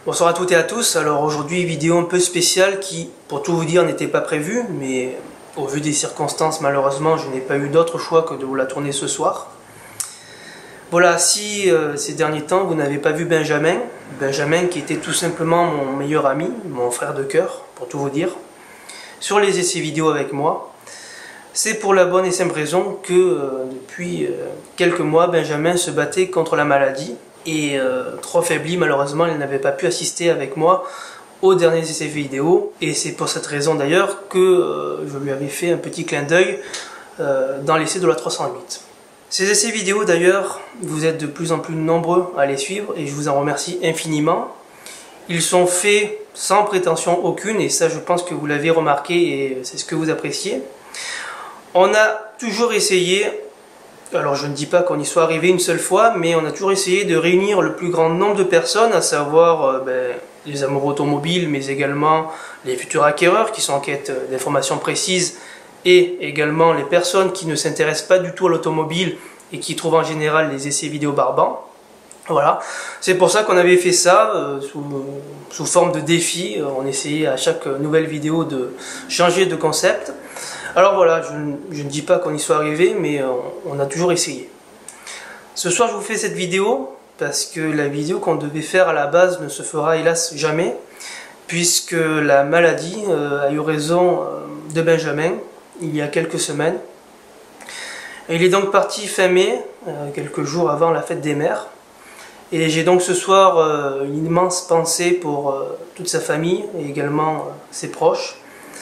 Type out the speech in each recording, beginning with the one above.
Bonsoir à toutes et à tous. Alors aujourd'hui, vidéo un peu spéciale qui, pour tout vous dire, n'était pas prévue, mais au vu des circonstances, malheureusement, je n'ai pas eu d'autre choix que de vous la tourner ce soir. Voilà, si ces derniers temps vous n'avez pas vu Benjamin qui était tout simplement mon meilleur ami, mon frère de cœur, pour tout vous dire, sur les essais vidéo avec moi, c'est pour la bonne et simple raison que depuis quelques mois, Benjamin se battait contre la maladie et trop affaibli, malheureusement, il n'avait pas pu assister avec moi aux derniers essais vidéo, et c'est pour cette raison d'ailleurs que je lui avais fait un petit clin d'œil dans l'essai de la 308. Ces essais vidéo d'ailleurs, vous êtes de plus en plus nombreux à les suivre et je vous en remercie infiniment. Ils sont faits sans prétention aucune et ça je pense que vous l'avez remarqué et c'est ce que vous appréciez. On a toujours essayé, alors je ne dis pas qu'on y soit arrivé une seule fois, mais on a toujours essayé de réunir le plus grand nombre de personnes, à savoir les amoureux automobiles, mais également les futurs acquéreurs qui sont en quête d'informations précises, et également les personnes qui ne s'intéressent pas du tout à l'automobile et qui trouvent en général les essais vidéo barbants. Voilà, c'est pour ça qu'on avait fait ça sous forme de défi. On essayait à chaque nouvelle vidéo de changer de concept. Alors voilà, je ne dis pas qu'on y soit arrivé, mais on a toujours essayé. Ce soir, je vous fais cette vidéo parce que la vidéo qu'on devait faire à la base ne se fera hélas jamais, puisque la maladie a eu raison de Benjamin il y a quelques semaines. Il est donc parti fin mai, quelques jours avant la fête des mères. Et j'ai donc ce soir une immense pensée pour toute sa famille et également ses proches.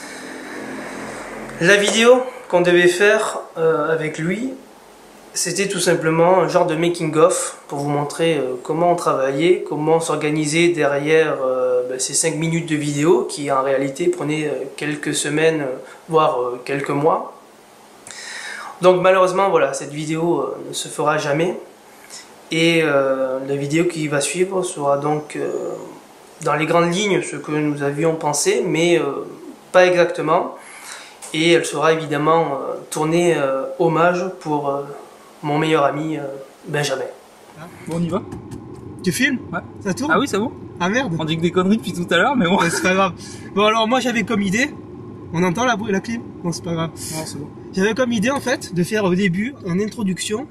La vidéo qu'on devait faire avec lui, c'était tout simplement un genre de making-of pour vous montrer comment on travaillait, comment on s'organisait derrière ces 5 minutes de vidéo qui en réalité prenaient quelques semaines, voire quelques mois. Donc malheureusement, voilà, cette vidéo ne se fera jamais. Et la vidéo qui va suivre sera donc dans les grandes lignes ce que nous avions pensé, mais pas exactement. Et elle sera évidemment tournée hommage pour mon meilleur ami Benjamin. Bon, on y va? Tu filmes? Ouais. Ça tourne? Ah oui, c'est bon? Ah merde! On dit que des conneries depuis tout à l'heure, mais bon. Ouais, c'est pas grave. Bon alors moi j'avais comme idée, on entend la clim? Bon c'est pas grave. Non, c'est bon. J'avais comme idée en fait de faire au début, en introduction,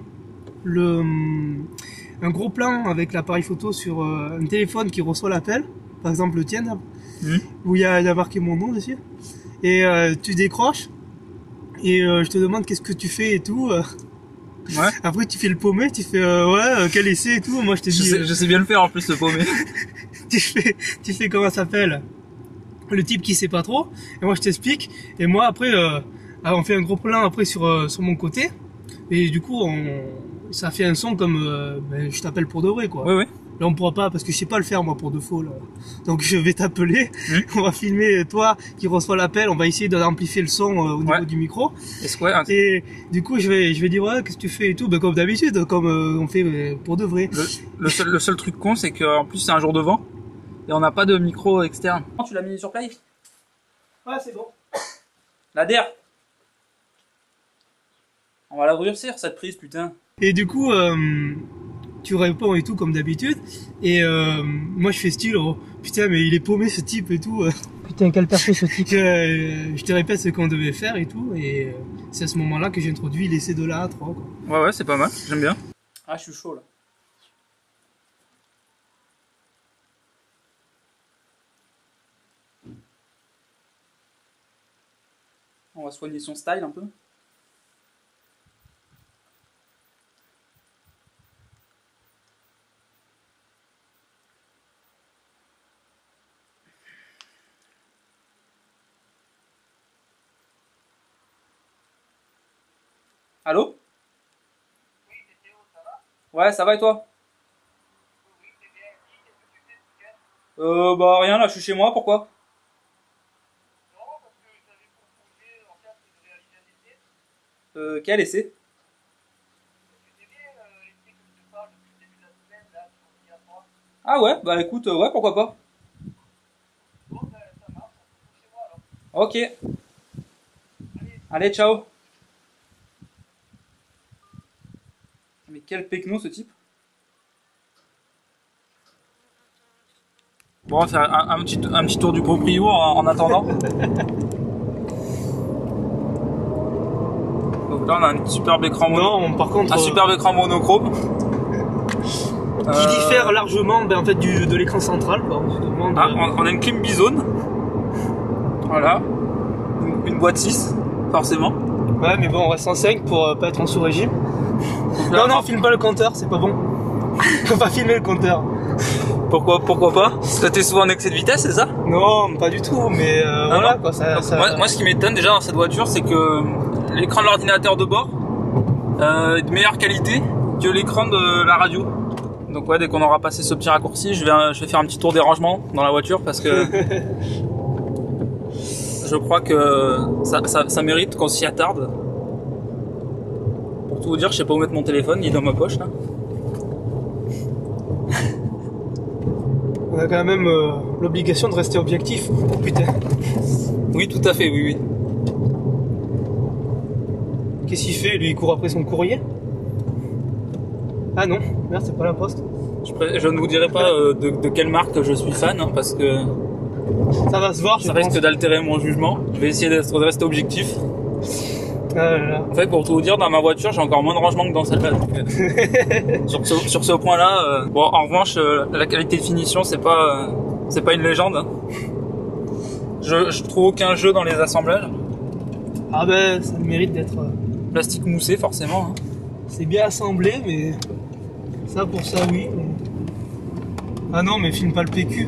un gros plan avec l'appareil photo sur un téléphone qui reçoit l'appel, par exemple le tien, où il y a marqué mon nom dessus. Et tu décroches et je te demande qu'est-ce que tu fais et tout. Ouais. Après tu fais le paumé, tu fais quel essai et tout. Moi je te dis. Je sais bien le faire en plus, le paumé. tu fais comment ça s'appelle, le type qui sait pas trop, et moi je t'explique, et moi après on fait un gros plan après sur mon côté, et du coup ça fait un son comme je t'appelle pour de vrai quoi. Oui, oui. Là on pourra pas parce que je sais pas le faire moi pour de faux là. Donc je vais t'appeler, on va filmer toi qui reçois l'appel, on va essayer d'amplifier le son au niveau du micro. Et du coup je vais dire ouais qu'est-ce que tu fais et tout, comme d'habitude, comme on fait pour de vrai. Le seul truc con c'est qu'en plus c'est un jour de vent et on n'a pas de micro externe. Tu l'as mis sur play? Ouais c'est bon. La DER. On va la durcir cette prise putain. Et du coup tu réponds et tout comme d'habitude, et moi je fais style oh putain mais il est paumé ce type et tout. Putain quel perso ce type. Je te répète ce qu'on devait faire et tout, et c'est à ce moment là que j'ai introduit l'essai de la A3 quoi. Ouais c'est pas mal, j'aime bien. Ah je suis chaud là. On va soigner son style un peu. Allô? Oui, c'est Théo, ça va? Ouais, ça va et toi? Oui, c'est bien. Qu'est-ce que tu fais ce week-end? Bah rien, là je suis chez moi, pourquoi? Non, parce que j'avais proposé en fait de réaliser un essai. Quel essai? C'était bien l'essai que je te parle depuis le début de la semaine, là, sur l'IA 3. Ah ouais, bah écoute, ouais, pourquoi pas? Bon, ben ça marche, on se retrouve chez moi alors. Ok. Allez, ciao. Mais quel pecno ce type. Bon, on va faire un petit tour du proprio en attendant. Donc là, on a un superbe écran non, par contre, un superbe écran monochrome. Qui diffère largement en fait, de l'écran central. Quoi. On a une clim bizone. Voilà. Une boîte 6, forcément. Ouais, mais bon, on reste en 5 pour pas être en sous-régime. Non, filme pas le compteur, c'est pas bon. Faut pas filmer le compteur. Pourquoi pas? Parce que t'es souvent en excès de vitesse, c'est ça? Non, pas du tout, mais voilà quoi. Moi, ce qui m'étonne déjà dans cette voiture, c'est que l'écran de l'ordinateur de bord est de meilleure qualité que l'écran de la radio. Donc ouais, dès qu'on aura passé ce petit raccourci, je vais faire un petit tour des rangements dans la voiture parce que je crois que ça mérite qu'on s'y attarde. Pour tout vous dire, je sais pas où mettre mon téléphone, il est dans ma poche là. On a quand même l'obligation de rester objectif. Oh putain. Oui, tout à fait, oui. Qu'est-ce qu'il fait? Lui, il court après son courrier? Ah non, merde, c'est pas la poste. Je ne vous dirai pas de quelle marque je suis fan, hein, parce que ça va se voir. Ça risque d'altérer mon jugement. Je vais essayer de rester objectif. En fait, pour tout vous dire, dans ma voiture, j'ai encore moins de rangement que dans celle-là. Sur ce point-là, bon, en revanche, la qualité de finition, c'est pas une légende. Hein. Je trouve aucun jeu dans les assemblages. Ah ben, ça mérite d'être... Plastique moussé, forcément. Hein. C'est bien assemblé, mais... Ça, pour ça, oui. Mais... Ah non, mais filme pas le PQ.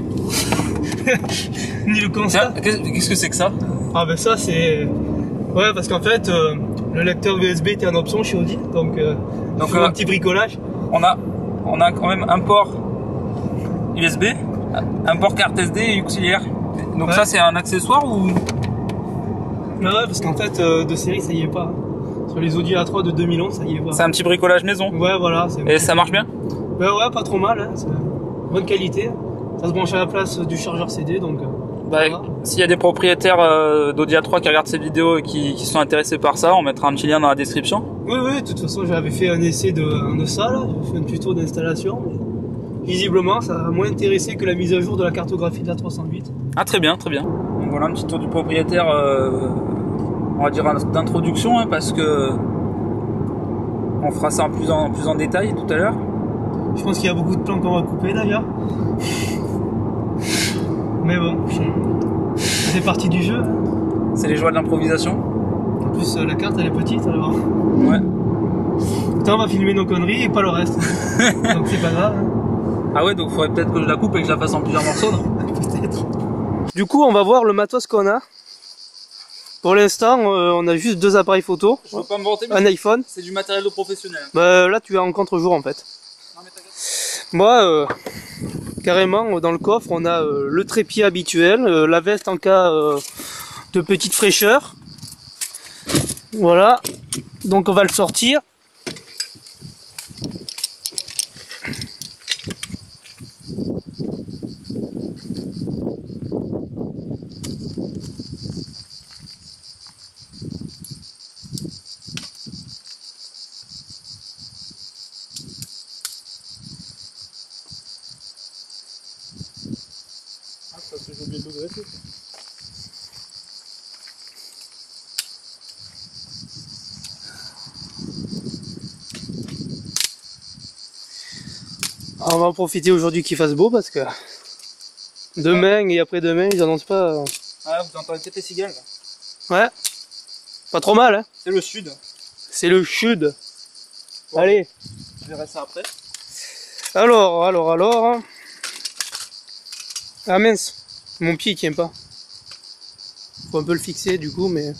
Ni le constat. Qu'est-ce que c'est que ça? Ah ben ça, c'est... Ouais, parce qu'en fait, le lecteur USB était en option chez Audi, donc un petit bricolage. On a quand même un port USB, un port carte SD et auxiliaire. Donc ouais. Ça, c'est un accessoire ou... Ouais, parce qu'en fait, de série, ça y est pas. Sur les Audi A3 de 2011, ça y est pas. C'est un petit bricolage maison. Ouais, voilà. Et ça marche bien? Ouais, pas trop mal. Hein. C'est bonne qualité. Ça se branche à la place du chargeur CD, donc... Voilà. S'il y a des propriétaires d'Audi A3 qui regardent cette vidéo et qui sont intéressés par ça, on mettra un petit lien dans la description. Oui, de toute façon, j'avais fait un essai de ça, là. J'ai fait un tuto d'installation. Visiblement, ça a moins intéressé que la mise à jour de la cartographie de la 308. Ah, très bien. Donc voilà un petit tour du propriétaire, on va dire d'introduction, hein, parce que on fera ça en plus en détail tout à l'heure. Je pense qu'il y a beaucoup de plans qu'on va couper d'ailleurs. Mais bon, c'est partie du jeu. C'est les joies de l'improvisation. En plus, la carte elle est petite alors. Ouais. Putain, on va filmer nos conneries et pas le reste. Donc c'est pas grave. Ah ouais, donc faudrait peut-être que je la coupe et que je la fasse en plusieurs morceaux. Peut-être. Du coup, on va voir le matos qu'on a. Pour l'instant, on a juste 2 appareils photo. Je veux pas me vanter, mais un iPhone. C'est du matériel de professionnel. Bah, là, tu es en contre-jour en fait. Non, mais moi, carrément, dans le coffre, on a le trépied habituel, la veste en cas de petite fraîcheur. Voilà. Donc on va le sortir. J'ai oublié de le dresser. On va en profiter aujourd'hui qu'il fasse beau parce que demain et après-demain ils annoncent pas. Ah, vous entendez peut-être les cigales là. Ouais, pas trop mal hein. C'est le sud. C'est le sud. Bon, allez. Je verrai ça après. Alors. Ah mince, mon pied il tient pas. Faut un peu le fixer du coup, mais...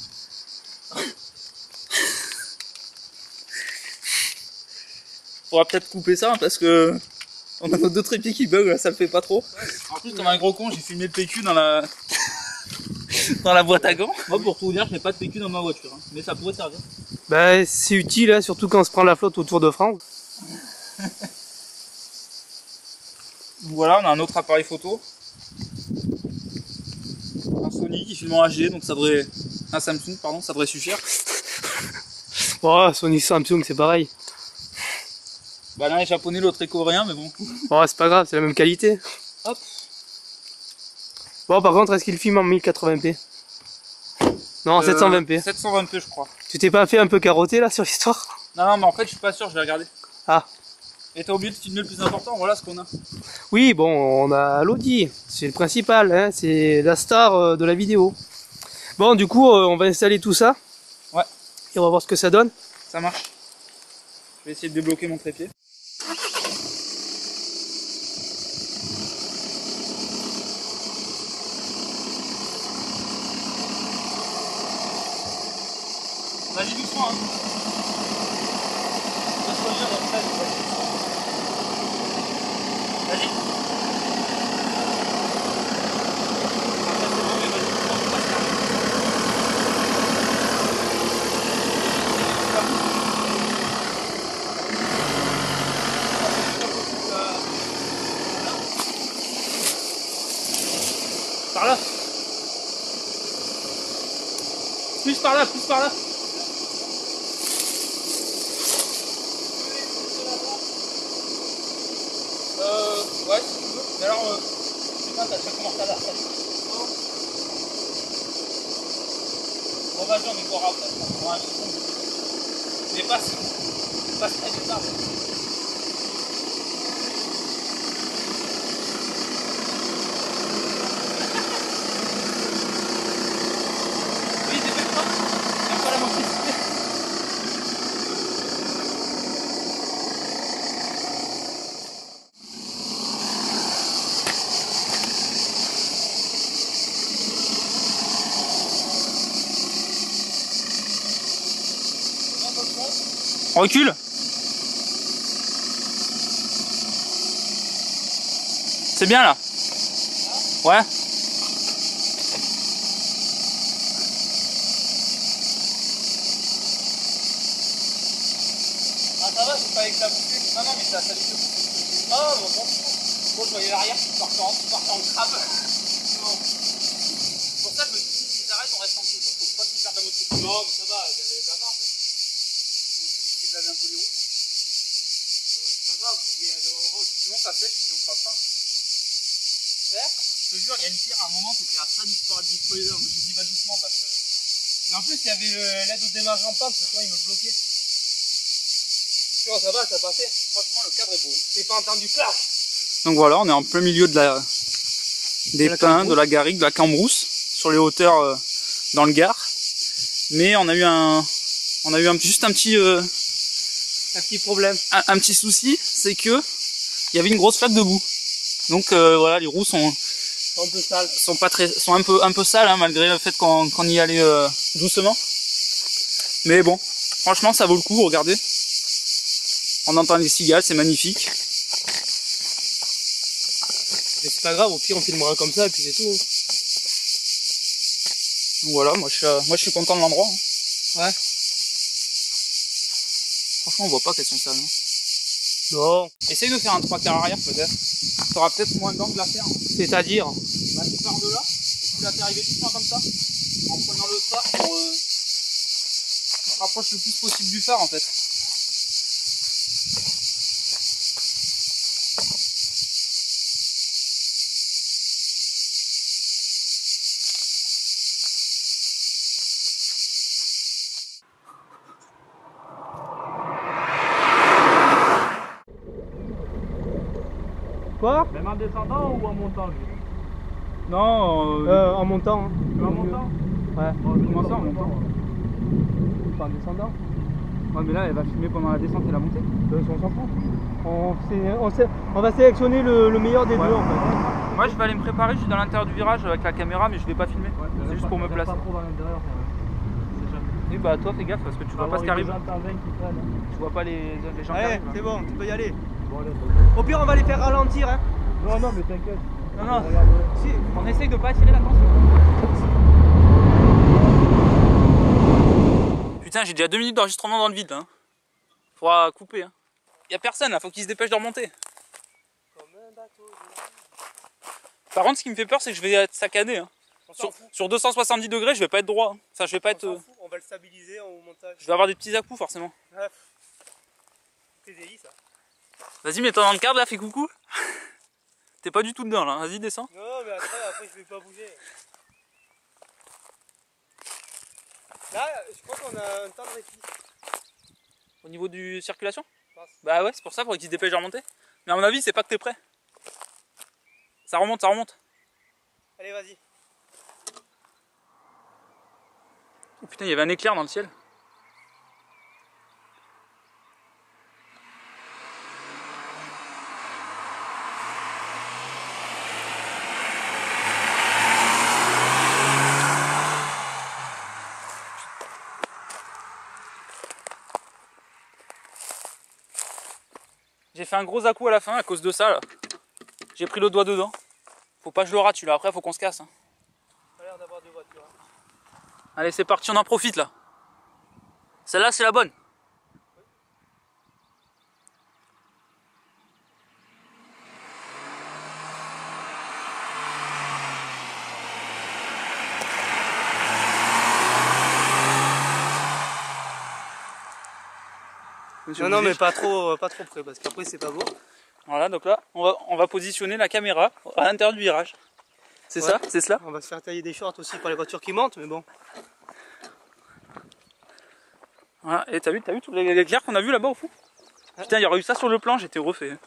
Faudra peut-être couper ça parce que on a nos 2 trépieds qui bug là, ça le fait pas trop. En plus, comme un gros con, j'ai filmé le PQ dans la dans la boîte à gants. Moi, pour tout vous dire, je n'ai pas de PQ dans ma voiture, hein. Mais ça pourrait servir. Bah, c'est utile, hein, surtout quand on se prend la flotte au Tour de France. Voilà, on a un autre appareil photo. Un Sony qui filme en HD, donc ça devrait... Un Samsung, pardon, ça devrait suffire. Oh, Sony Samsung, c'est pareil. Bah l'un est japonais, l'autre est coréen, mais bon. Oh, c'est pas grave, c'est la même qualité. Hop. Bon, par contre, est-ce qu'il filme en 1080p? Non, en 720p. 720p, je crois. Tu t'es pas fait un peu carotter là sur l'histoire? Non, mais en fait, je suis pas sûr, je vais regarder. Ah. Et t'as oublié de filmer le plus important, voilà ce qu'on a. Oui, bon, on a l'Audi, c'est le principal, hein, c'est la star de la vidéo. Bon, du coup, on va installer tout ça. Ouais. Et on va voir ce que ça donne. Ça marche. Je vais essayer de débloquer mon trépied. Vas-y doucement, hein. On va choisir notre tête, vas-y. Par là. Plus par là, plus par là. Ouais, si tu veux. Mais alors, putain, t'as déjà commencé à la retraite. Bon, vas-y, on est boire après. On prend un second. Mais passe très vite là. Oui, dépêche-toi. Il y a encore la moitié. On recule. C'est bien là. Ouais. Ah ça va, c'est pas avec la boucle. Non non mais ça du tout. Ah bon bon. Bon je voyais l'arrière qui part en crabe. Non. Pour ça je me dis si j'arrête on reste en dessous. Faut pas qu'ils perdent la moto. Non mais ça va, il y avait de la barre. Il avait un peu les roues. C'est pas grave, sinon ça sèche et puis on fera pas. Je te jure, il y a une pierre à un moment, c'était à ça du spoiler. Je dis pas doucement parce que. Mais en plus, il y avait l'aide au démarrage en panne, parce que toi, il me bloquait. Oh, ça va, ça passait. Franchement, le cadre est beau. J'ai pas entendu clac. Donc voilà, on est en plein milieu de des pins, de la garrigue, de la cambrousse, sur les hauteurs dans le Gard. Mais on a eu juste un petit problème. Un petit souci, c'est que il y avait une grosse flaque de boue. Donc voilà, les roues sont un peu sales. Sont un peu sales, hein, malgré le fait qu'on y allait doucement. Mais bon, franchement ça vaut le coup, regardez. On entend les cigales, c'est magnifique. Mais c'est pas grave, au pire on filmera comme ça et puis c'est tout. Donc voilà, moi je suis content de l'endroit. Hein. Ouais. Franchement on voit pas qu'elles sont sales. Hein. Non. Essaye de faire un 3/4 arrière peut-être. T'auras peut-être moins d'angle à faire. Hein. C'est-à-dire bah, tu pars de là et tu la fais arriver doucement comme ça. En prenant le phare pour tu te rapproches le plus possible du phare en fait. Quoi? Même en descendant ou en montant lui? Non, en montant. Hein. En montant? Ouais. Comment ça en montant? Pas en descendant. Ouais mais là elle va filmer pendant la descente et la montée. On s'en fout. On va sélectionner le meilleur des deux en fait. Moi je vais aller me préparer, je suis dans l'intérieur du virage avec la caméra mais je vais pas filmer. Ouais, c'est juste pour me placer. Pas trop dans l'intérieur quand même. Et bah toi fais gaffe parce que tu vois pas ce qui arrive. Tu vois pas les gens qui Allez, arrivent. c'est bon, tu peux y aller. Bon, allez, Au pire on va les faire ralentir hein. non mais t'inquiète. Non, Regarde, si, on essaye de pas attirer l'attention. Putain, j'ai déjà 2 minutes d'enregistrement dans le vide. Hein. Faudra couper. Hein. Y a personne là, faut qu'ils se dépêchent de remonter. Par contre, ce qui me fait peur, c'est que je vais être saccadé. Hein. Sur 270 degrés, je vais pas être droit. Hein. Ça, je vais pas être. On va le stabiliser au montage. Je vais avoir des petits à-coups forcément. Ouais. TDI ça. Vas-y, mets-toi dans le cadre là, fais coucou. t'es pas du tout dedans là, vas-y descends. Non, mais après je vais pas bouger. Là, je crois qu'on a un temps de répit. Au niveau du circulation? Je pense. Bah ouais, c'est pour ça, faudrait qu'il se dépêche de remonter. Mais à mon avis, c'est pas que t'es prêt. Ça remonte, ça remonte. Allez, vas-y. Oh putain, il y avait un éclair dans le ciel. J'ai fait un gros à-coup à la fin à cause de ça là. J'ai pris le doigt dedans. Faut pas que je le rate celui-là, après faut qu'on se casse. Hein. Pas l'air d'avoir deux voitures. Allez, c'est parti, on en profite là. Celle-là, c'est la bonne. Non, mais pas trop près parce qu'après c'est pas beau. Voilà, donc là, on va positionner la caméra à l'intérieur du virage. C'est ça? C'est cela? On va se faire tailler des shorts aussi pour les voitures qui montent, mais bon. Voilà, et t'as vu tout l'éclair qu'on a vu là-bas au fond? Putain, il y aurait eu ça sur le plan, j'étais refait.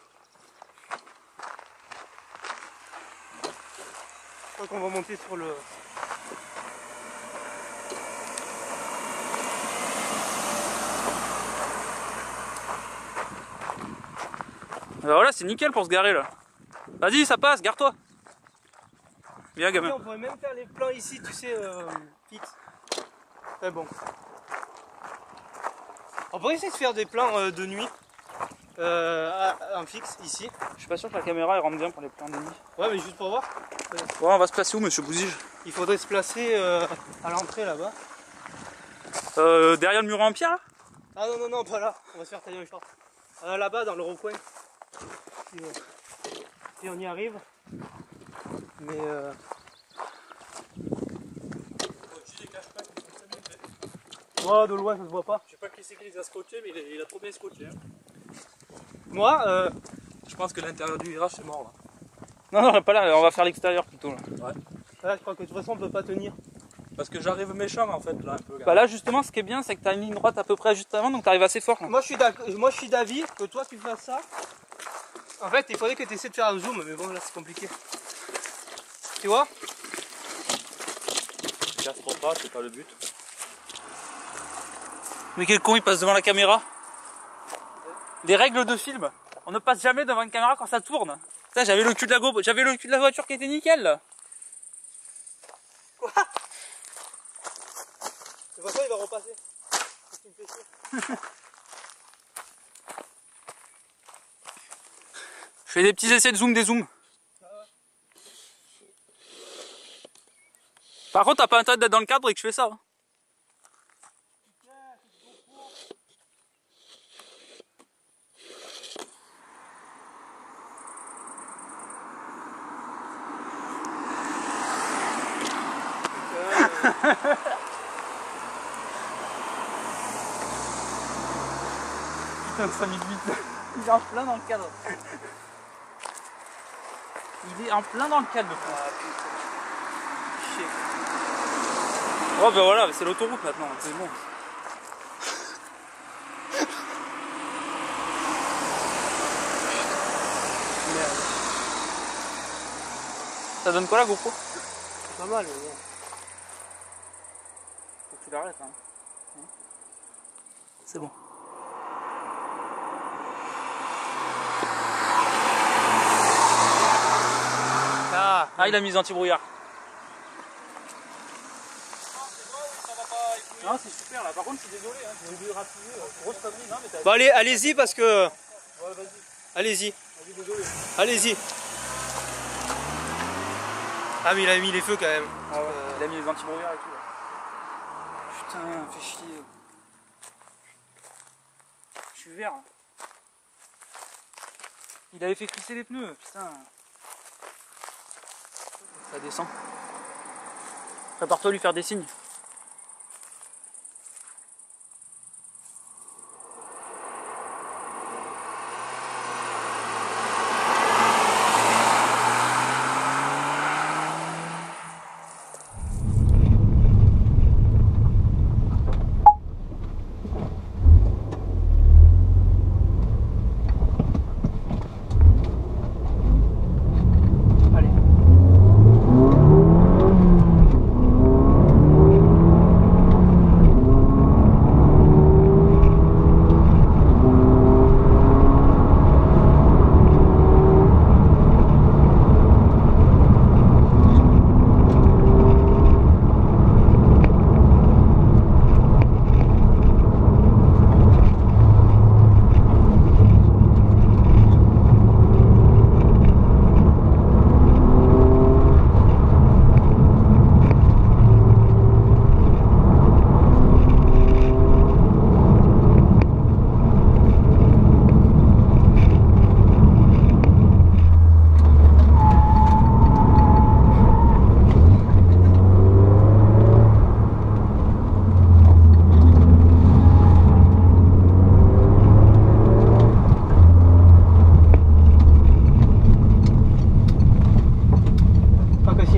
Je crois qu'on va monter sur le... Alors voilà, c'est nickel pour se garer là. Vas-y, ça passe, gare-toi. Viens, gamin. On pourrait même faire les plans ici, tu sais, fixes. Mais bon. On pourrait essayer de faire des plans de nuit en fixe ici. Je suis pas sûr que la caméra elle rentre bien pour les plans de nuit. Ouais, mais juste pour voir. Ouais, on va se placer où, monsieur Bouzige? Il faudrait se placer à l'entrée là-bas. Derrière le mur en pierre là? Ah non, non, non, pas là. On va se faire tailler un short. Là-bas, dans le recoin. Si on y arrive. Mais moi, de loin, ça se voit pas. Je sais pas qui c'est qui les a scotchés, mais il a trop bien scotché. Hein. Moi, Je pense que l'intérieur du virage c'est mort là. Non, non, pas là, on va faire l'extérieur plutôt là. Ouais. là, je crois que de toute façon, on peut pas tenir. Parce que j'arrive méchant en fait là un peu. Bah là justement, ce qui est bien, c'est que t'as une ligne droite à peu près juste avant, donc t'arrives assez fort là. Moi, je suis d'avis que toi, tu fasses ça. En fait, il faudrait que tu essaies de faire un zoom, mais bon, là, c'est compliqué. Tu vois? Casse trop pas, c'est pas le but. Mais quel con, il passe devant la caméra. Les règles de film, on ne passe jamais devant une caméra quand ça tourne. Putain, j'avais le cul de la GoPro, j'avais le cul de la voiture qui était nickel là. Quoi? De toute façon, il va repasser. C'est ce qui me fait chier. Je fais des petits essais de zoom, des zooms. Par contre, t'as pas intérêt d'être dans le cadre et que je fais ça. Hein. Putain de 5008. Il est en plein dans le cadre. Il est en plein dans le cadre. Chier. Oh ben voilà, c'est l'autoroute maintenant, c'est bon. Merde. Ça donne quoi la GoPro? C'est pas mal, mais bon. Faut que tu l'arrêtes hein. C'est bon. Ah, il a mis anti-brouillard. Non, c'est super là. Par contre, je suis désolé, hein, j'ai oublié de rapider. Grosse connerie, non, mais t'as. Bon, allez-y parce que. Ouais, vas-y. Allez-y. Vas-y, désolé. Allez-y. Ah, mais il a mis les feux quand même. Ah ouais, il a mis les anti-brouillards et tout. Là. Putain, fait chier. Je suis vert. Hein. Il avait fait crisser les pneus, putain. Ça descend. Prépare-toi à lui faire des signes.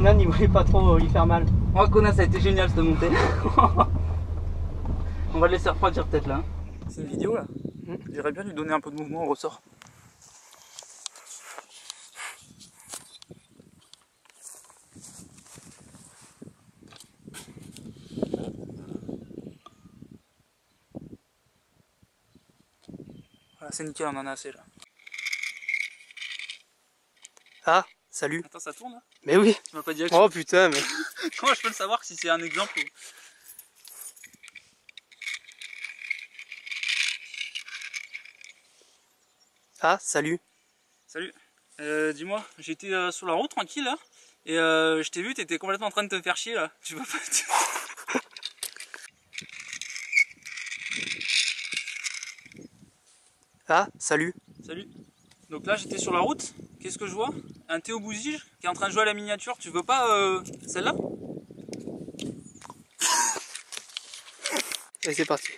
Kenan il voulait pas trop lui faire mal. Oh connasse, ça a été génial cette montée. On va le laisser refroidir peut-être là. C'est une vidéo là. J'irais bien lui donner un peu de mouvement au ressort. Voilà, c'est nickel, on en a assez là. Ah, salut. Attends, ça tourne là? Mais oui. Tu m'as pas dit. Oh putain, mais... Comment je peux le savoir si c'est un exemple ou... Ah, salut. Salut. Dis-moi, j'étais sur la route tranquille là, et je t'ai vu, t'étais complètement en train de te faire chier là. Tu peux pas... Ah, salut. Salut. Donc là j'étais sur la route, qu'est-ce que je vois? Un Théo Bouzige qui est en train de jouer à la miniature, tu veux pas celle-là? Et c'est parti.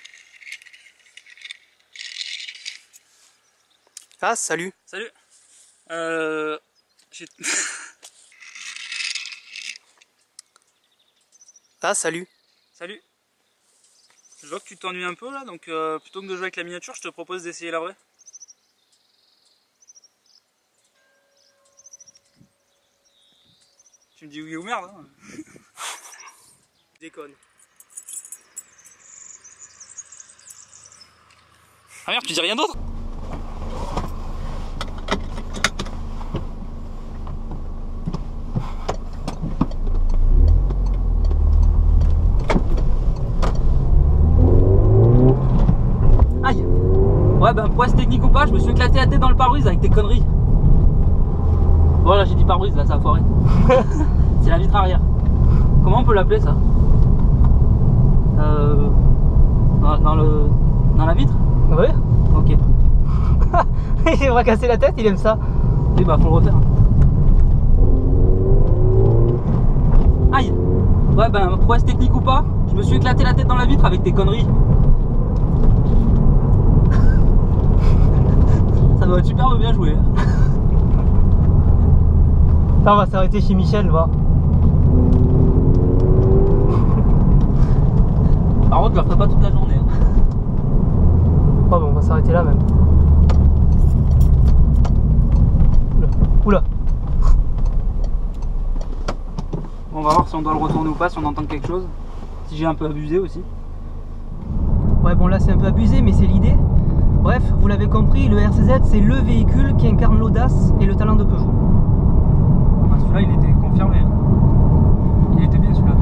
Ah, salut. Salut. J'ai... Ah, salut. Salut. Je vois que tu t'ennuies un peu là, donc plutôt que de jouer avec la miniature, je te propose d'essayer la vraie. Tu me dis oui ou merde hein. Déconne. Ah merde, tu dis rien d'autre? Aïe. Ouais ben prouesse technique ou pas, je me suis éclaté la tête dans le pare-brise avec tes conneries. Voilà, j'ai dit pare-brise là, ça a foiré. C'est la vitre arrière. Comment on peut l'appeler ça? Dans la vitre? Ouais. Ok. Il va casser la tête, il aime ça. Oui bah faut le refaire. Aïe. Ouais ben prouesse technique ou pas, je me suis éclaté la tête dans la vitre avec tes conneries. Ça doit être super bien joué. Attends, on va s'arrêter chez Michel, va. Par contre je la ferai pas toute la journée. Oh bon, on va s'arrêter là même. Oula. Oula. On va voir si on doit le retourner ou pas, si on entend quelque chose. Si j'ai un peu abusé aussi. Ouais, bon là c'est un peu abusé, mais c'est l'idée. Bref, vous l'avez compris, le RCZ c'est le véhicule qui incarne l'audace et le talent de Peugeot. Ah, celui-là il était confirmé. Il était bien celui-là.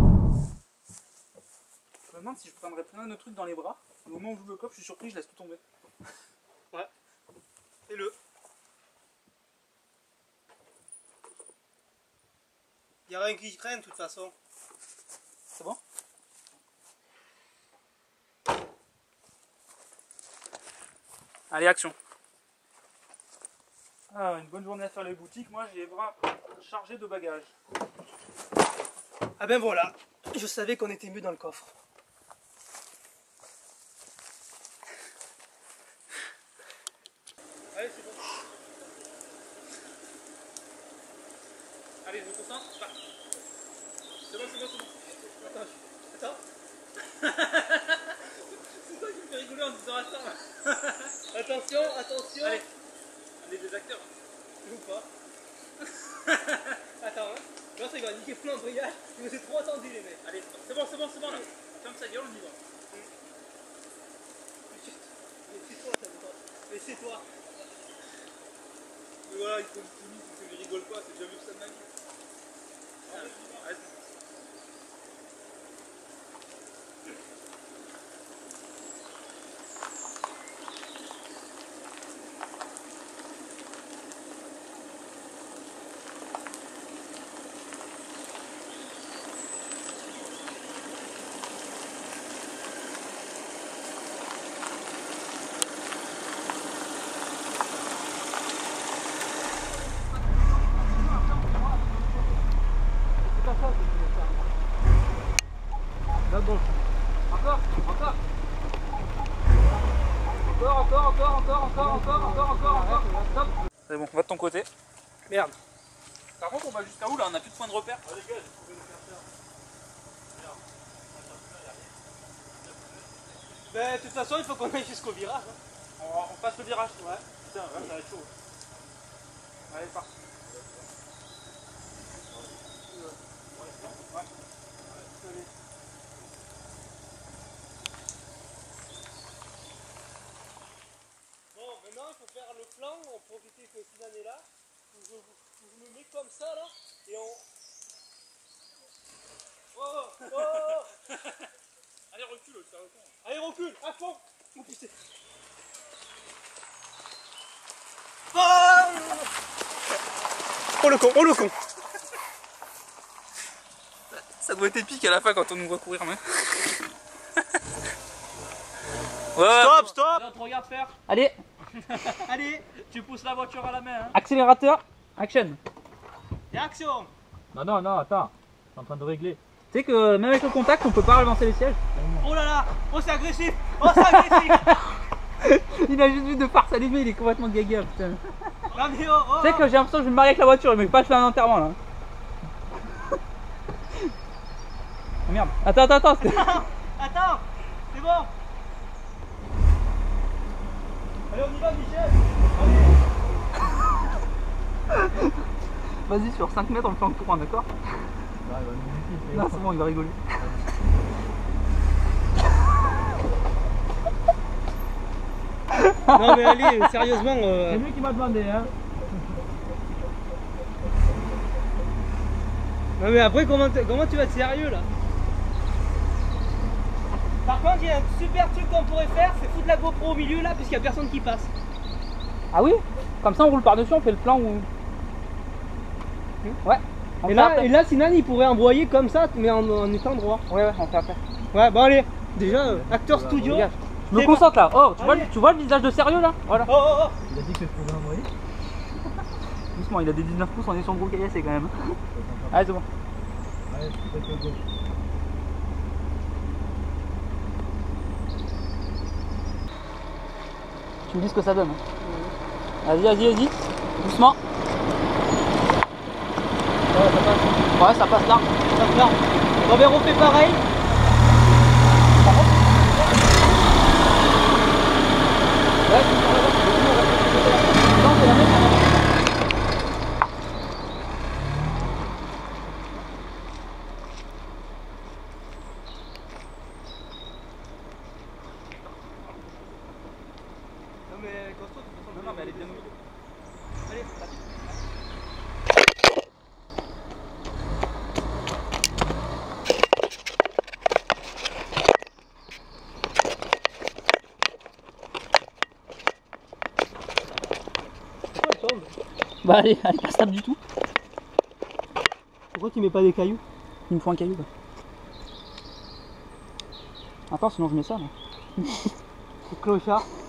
Je me demande si je prendrais plein de trucs dans les bras. Au moment où je le coffre, je suis surpris, je laisse tout tomber. Ouais. Fais-le. Il y a rien qui traîne de toute façon. C'est bon? Allez, action. Ah, une bonne journée à faire les boutiques. Moi, j'ai les bras chargés de bagages. Ah ben voilà, je savais qu'on était mieux dans le coffre. Allez, c'est bon. Allez, je me concentre. C'est bon, c'est bon, c'est bon. Attends. C'est toi qui me fais rigoler en disant attends. Attention, attention. Allez, on est des acteurs. Ou pas. Attends, hein. Non, ça il va niquer plein d'embrayage. Je me suis trop attendu les mecs. Allez, c'est bon, c'est bon, c'est bon là. Ferme sa gueule, on y va. Mais c'est toi, ça me tente. Mais c'est toi. Mais voilà, il faut le timide, il faut que je rigole pas, c'est déjà vu ça de ma vie. Vas-y. Là bon. Encore, encore. Encore. Stop. C'est bon, va de ton côté. Merde. Par contre, on va jusqu'à où là? On n'a plus de point de repère. Ah, les gars, j'ai trouvé le carter. Ben, de toute façon, il faut qu'on aille jusqu'au virage. Hein. On passe le virage. Ouais. Putain, ouais, ça va être chaud. Allez, parti. Ouais. Allez. Bon, maintenant, il faut faire le plan, on profiter que Suzanne est là. Je me mets comme ça, là, et on... Oh, oh, oh. Allez, recule, ça va. Allez, recule, à fond. Oh, putain. Oh le con, oh le con. Ça doit être épique à la fin quand on nous voit courir, mais. Ouais, Stop, stop. Allez, on te regarde faire. Allez, Allez, tu pousses la voiture à la main. Hein. Accélérateur, action. et action. Non, attends, je suis en train de régler. Tu sais que même avec le contact, on peut pas relancer les sièges. Oh là là, oh c'est agressif, oh c'est agressif. Il a juste vu de farce allumée, il est complètement gaga, putain. Non mais oh, oh. Tu sais que j'ai l'impression que je vais me marier avec la voiture, mais pas faire un enterrement là. Oh merde. Attends. Attends, c'est bon. Allez, on y va, Michel. Vas-y, sur 5 mètres, on le fait en courant, d'accord? Non, c'est bon, il va rigoler. Non mais allez, sérieusement. C'est lui qui m'a demandé, hein. Non mais après, comment tu vas être sérieux là? Par contre, il y a un super truc qu'on pourrait faire, c'est foutre la GoPro au milieu là, puisqu'il n'y a personne qui passe. Ah oui? Comme ça, on roule par-dessus, on fait le plan où. Ouais. On Et fait après. là, Sinan il pourrait envoyer comme ça, mais en étant droit. Ouais, on fait après. Ouais, bon allez, déjà, acteur studio. Dégage. Je me C'est concentre là. Oh, Allez. tu vois le visage de sérieux là? Voilà. Oh, oh, oh. Il a dit que je pouvais envoyer. Doucement, il a des 19 pouces, on est sur le gros caillassé quand même. Allez, c'est bon. Allez, peut-être gauche. Tu me dis ce que ça donne. Vas-y. Doucement. Ouais, ça passe là. Ça va. Bon ben on fait pareil. Non mais costaud, de toute façon. Non, mais elle est bien mouillée. Allez, Bah allez, pas stable du tout. pourquoi tu mets pas des cailloux? Il me faut un caillou là. Attends, sinon je mets ça là. C'est clochard.